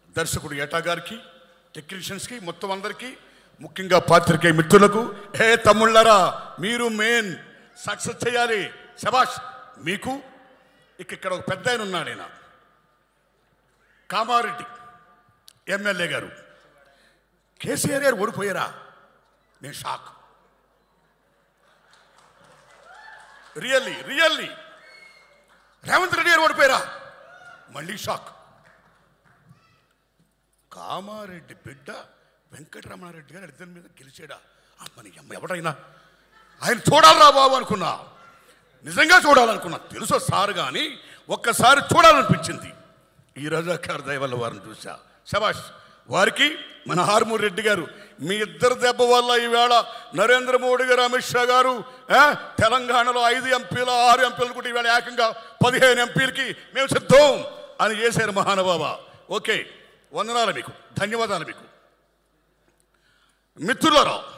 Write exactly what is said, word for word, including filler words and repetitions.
దర్శకుడు ఏటా గారికి, టెక్నీషియన్స్కి, మొత్తం అందరికీ, ముఖ్యంగా పాత్రికేయ మిత్రులకు, హే తమ్ముళ్ళరా మీరు మెయిన్ సక్సెస్ చేయాలి, శబాష్ మీకు. ఇక ఇక్కడ ఒక పెద్ద ఆయన ఉన్నాడు, ఆయన కామారెడ్డి ఎమ్మెల్యే గారు. కేసీఆర్ గారు ఓడిపోయారా? నేను shock, really really. Revanth Reddy గారు ఓడిపోయారా? మళ్ళీ షాక్. కామారెడ్డి బిడ్డ వెంకటరమణారెడ్డి గారు ఇద్దరి మీద గెలిచాడా? అమ్మని అమ్మ ఎవడైనా ఆయన చూడాలరా బాబు అనుకున్నా, నిజంగా చూడాలనుకున్నా. తెలుసో సార్ కానీ ఒక్కసారి చూడాలనిపించింది. ఈ రజాకార్ దయ వల్ల వారిని చూసా, శబాష్ వారికి. మన హార్మూర్ రెడ్డి గారు, మీ ఇద్దరు దెబ్బ వల్ల ఈవేళ నరేంద్ర మోడీ గారు, అమిత్ షా గారు తెలంగాణలో ఐదు ఎంపీలు ఆరు ఎంపీలు కూడా ఈవేళ ఏకంగా పదిహేను ఎంపీలకి మేము సిద్ధం అని చేశారు మహానుభావ. ఓకే, వందనాలు మీకు, ధన్యవాదాలు మీకు. మిత్రులారా,